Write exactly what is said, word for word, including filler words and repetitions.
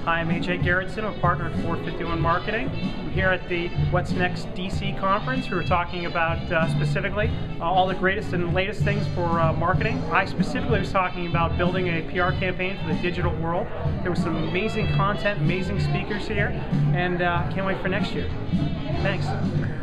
Hi, I'm A J Gerritson. I'm a partner at four fifty-one Marketing. I'm here at the What's Next D C conference. We were talking about uh, specifically uh, all the greatest and latest things for uh, marketing. I specifically was talking about building a P R campaign for the digital world. There was some amazing content, amazing speakers here, and uh, can't wait for next year. Thanks.